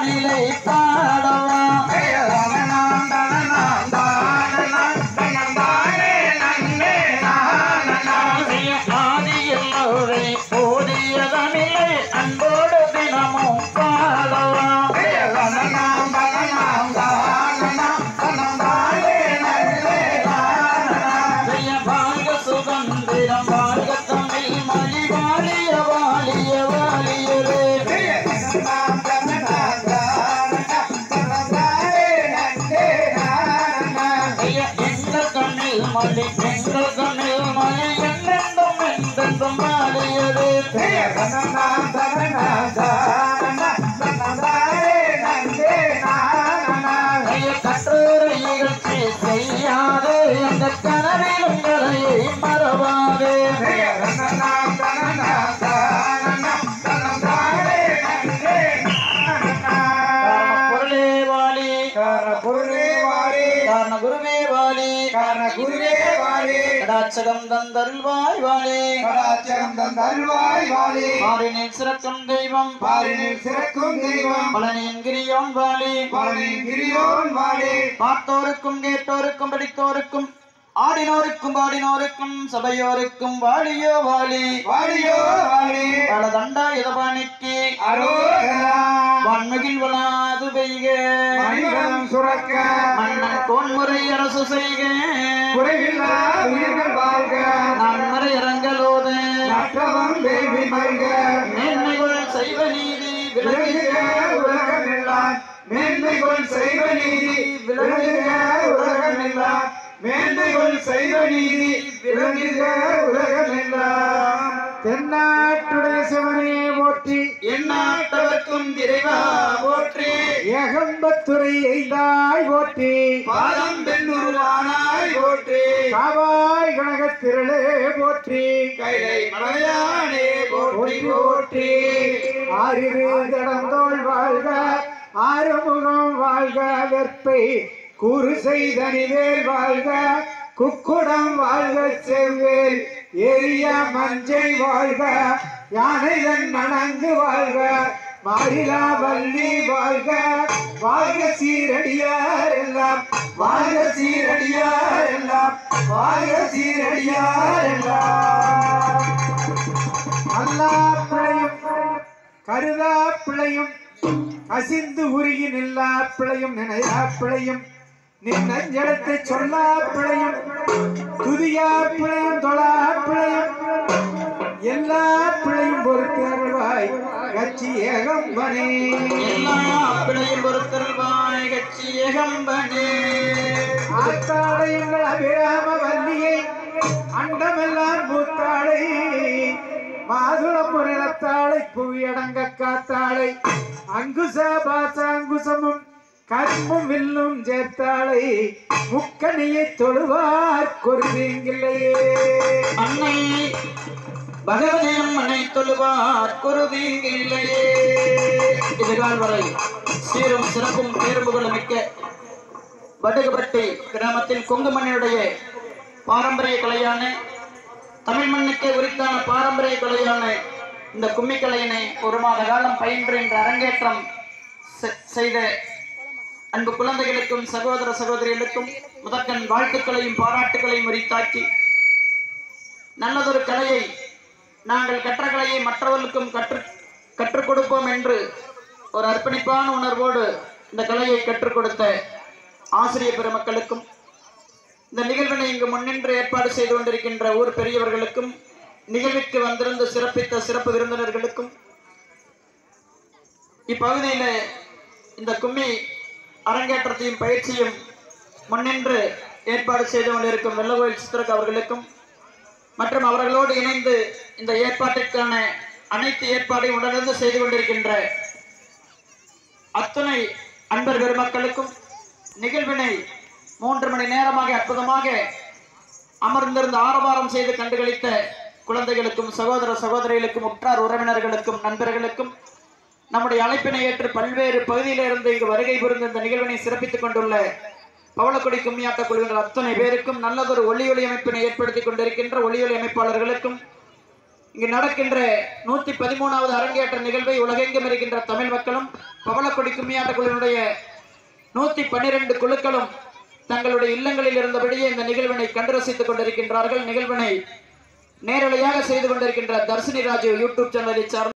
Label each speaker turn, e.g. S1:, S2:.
S1: தனிலை பாடவா ஆதியில்லோரை போதிய தனிலை அன்போடு தினமும் பாடவா வாழ்க சுதந்திரம் வாழ்க தமிழ் மொழி வாழிய வாழிய வாழியரே எங்கள் தமிழ் மொழி எங்கள் தமிழ் மொழி என்றென்றும் என்றென்றும் வாழியரே கற்றோரை நிகழ்ச்சி செய்யாதே அந்த கனவில் உங்களை மறவாதே பொருளே வாழி காரண குருவே வாழி கடாட்சகம் தந்தருள்வாய் வாழி மாறினில் சிறக்கும் தெய்வம் பழனியின் கிரியோன் வாழி பார்த்தோருக்கும் கேட்டோருக்கும் படித்தோருக்கும் ஆடினோருக்கும் பாடினோருக்கும் சபையோருக்கும் வாழியோ வாழி பலதண்டா இதபானிக்கு வன்முகில் வளாது பெய்க மன்னன் கோன்முறை அரசு செய்க நன்மறை இறங்கலோத மேன்மைகள் செய்வ நீதி விலகுக உலகமெல்லாம் மேன்மைகள் செய்வ நீதி விலகுக உலகமெல்லாம் மேன்மைகள் செய்வ நீதி விளங்குக உலகமெல்லாம் தென்னாட்டுடைய சிவனே போற்றி எந்நாட்டவர்க்கும் இறைவா போற்றி ஏகம்பத்துறை எய்தாய் போற்றி பாதம் பெண்ணுருவானாய் போற்றி காவாய் கனகத்திரளே போற்றி கைலை மலையானே போற்றி ஆறிரு கடந்தோள் வாழ்க ஆறுமுகம் வாழ்க வெற்பை கூறு செய்தனிவேல் வாழ்க குக்குடம் வாழ்க செவ்வேல் எரிய மஞ்சை வாழ்க யானைதன் மணங்கு வாழ்க மாறிலா வள்ளி வாழ்க சீரடியார் எல்லாம் அல்லா பிழையும் கருதா பிழையும் கசிந்து உருகி நில்லா பிழையும் நினையா பிழையும் நின்னஞ்சலத்தை சொல்லா பிழையும் துதியா பிழையும் தொழா பிழையும் எல்லா பிழையும் பொறுத்தருள்வாய் கட்சி ஏகம்பனே எல்லா பிழையும் பொறுத்தருள்வாய் கட்சி ஏகம்பனே ஆத்தாளை எங்கள் அபிராம வல்லியை அண்டமெல்லாம் பூத்தாளை மாதுளம் நிலத்தாளை புவியடங்க காத்தாளை அங்குச பாசாங்குசமும் கரும்பும் வில்லும் சேர்த்தாளை முக்கணியை தொழுவார் குருதீங்கில்லையே அன்னை பகவதி அம்மனை தொழுவார் குருதீங்கில்லையே. இதுகால் வரை சீரும் சிறப்பும் பேரும்புகளும் மிக்க வடுகுபட்டி கிராமத்தில் கொங்குமண்ணினுடைய பாரம்பரிய கலையான தமிழ் மண்ணுக்கே உரித்தான பாரம்பரிய கலையான இந்த கும்மிக்கலையினை ஒரு மாத காலம் பயின்று இன்று அரங்கேற்றம் செய்த அன்பு குழந்தைகளுக்கும் சகோதர சகோதரிகளுக்கும் முதற்கண் வாழ்த்துக்களையும் பாராட்டுகளையும் உரித்தாக்கி நல்லதொரு கலையை நாங்கள் கற்ற கலையை மற்றவர்களுக்கும் கற்றுக் கொடுப்போம் என்று ஒரு அர்ப்பணிப்பான உணர்வோடு இந்த கலையை கற்றுக் கொடுத்த ஆசிரியர் பெருமக்களுக்கும் இந்த நிகழ்வினை இங்கு முன்னின்று ஏற்பாடு செய்து கொண்டிருக்கின்ற ஊர் பெரியவர்களுக்கும் நிகழ்விற்கு வந்திருந்து சிறப்பித்த சிறப்பு விருந்தினர்களுக்கும் இப்பகுதியில இந்த கும்மி அரங்கேற்றத்தையும் பயிற்சியும் முன்னின்று ஏற்பாடு செய்து கொண்டிருக்கும் வெள்ளகோயில் சித்திரக் அவர்களுக்கும் மற்றும் அவர்களோடு இணைந்து இந்த ஏற்பாட்டிற்கான அனைத்து ஏற்பாடையும் உடனிருந்து செய்து கொண்டிருக்கின்ற அத்துணை அன்பர் பெருமக்களுக்கும் நிகழ்வினை 3 மணி நேரமாக அற்புதமாக அமர்ந்திருந்து ஆரவாரம் செய்து கண்டுகளித்த குழந்தைகளுக்கும் சகோதர சகோதரிகளுக்கும் உற்றார் உறவினர்களுக்கும் நண்பர்களுக்கும் நம்முடைய அழைப்பினை ஏற்று பல்வேறு பகுதியிலிருந்து இங்கு வருகை புரிந்து இந்த நிகழ்வினை சிறப்பித்துக் கொண்டுள்ள பவளக்குடி கும்மியாட்ட குழுவினர் அத்தனை பேருக்கும் நல்லதொரு ஒளியொலி அமைப்பினை ஏற்படுத்திக் கொண்டிருக்கின்ற ஒளியொலி அமைப்பாளர்களுக்கும் இங்கு நடக்கின்ற 113வது அரங்கேற்ற நிகழ்வை உலகெங்கும் இருக்கின்ற தமிழ் மக்களும் பவளக்கொடி கும்மியாட்ட குழுவினுடைய 112 குழுக்களும் தங்களுடைய இல்லங்களில் இருந்தபடியே இந்த நிகழ்வினை கண்டு ரசித்துக் கொண்டிருக்கின்றார்கள். நிகழ்வினை நேரலையாக செய்து கொண்டிருக்கின்ற தர்ஷினி ராஜு யூடியூப் சேனலை சார்ந்த